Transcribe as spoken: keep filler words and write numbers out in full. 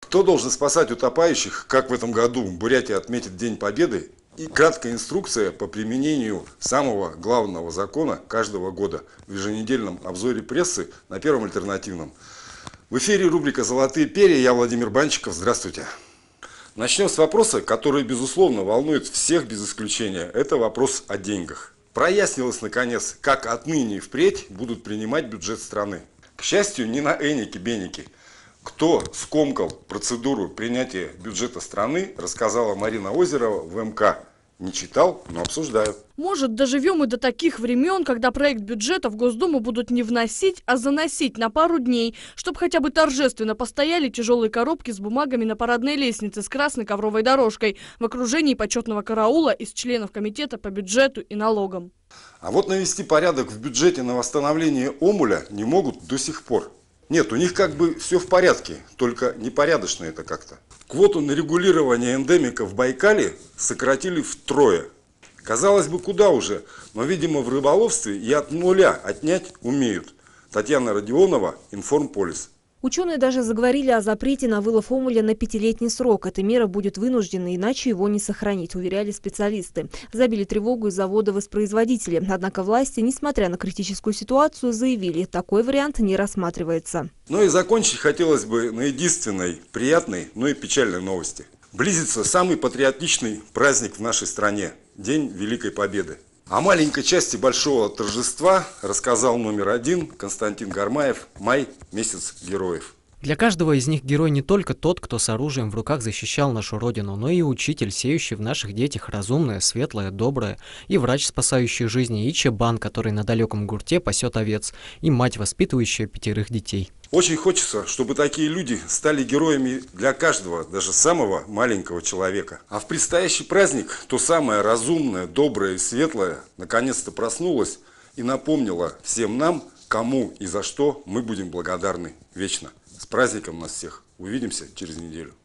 Кто должен спасать утопающих, как в этом году Бурятия отметит День Победы, и краткая инструкция по применению самого главного закона каждого года в еженедельном обзоре прессы на Первом альтернативном. В эфире рубрика «Золотые перья». Я Владимир Банчиков. Здравствуйте. Начнем с вопроса, который, безусловно, волнует всех без исключения. Это вопрос о деньгах. Прояснилось, наконец, как отныне и впредь будут принимать бюджет страны. К счастью, не на эники-беники. Кто скомкал процедуру принятия бюджета страны, рассказала Марина Озерова в эм ка. Не читал, но обсуждаю. Может, доживем и до таких времен, когда проект бюджета в Госдуму будут не вносить, а заносить на пару дней, чтобы хотя бы торжественно постояли тяжелые коробки с бумагами на парадной лестнице с красной ковровой дорожкой в окружении почетного караула из членов комитета по бюджету и налогам. А вот навести порядок в бюджете на восстановление Омуля не могут до сих пор. Нет, у них как бы все в порядке, только непорядочно это как-то. Квоту на регулирование эндемика в Байкале сократили втрое. Казалось бы, куда уже, но, видимо, в рыболовстве и от нуля отнять умеют. Татьяна Родионова, Информполис. Ученые даже заговорили о запрете на вылов омуля на пятилетний срок. Эта мера будет вынуждена, иначе его не сохранить, уверяли специалисты. Забили тревогу из завода-воспроизводителя. Однако власти, несмотря на критическую ситуацию, заявили, такой вариант не рассматривается. Ну и закончить хотелось бы на единственной приятной, но и печальной новости. Близится самый патриотичный праздник в нашей стране – День Великой Победы. О маленькой части большого торжества рассказал номер один Константин Гармаев. Май – месяц героев. Для каждого из них герой не только тот, кто с оружием в руках защищал нашу родину, но и учитель, сеющий в наших детях разумное, светлое, доброе, и врач, спасающий жизни, и чебан, который на далеком гурте пасет овец, и мать, воспитывающая пятерых детей. Очень хочется, чтобы такие люди стали героями для каждого, даже самого маленького человека. А в предстоящий праздник то самое разумное, доброе и светлое наконец-то проснулось и напомнило всем нам, кому и за что мы будем благодарны вечно. С праздником нас всех. Увидимся через неделю.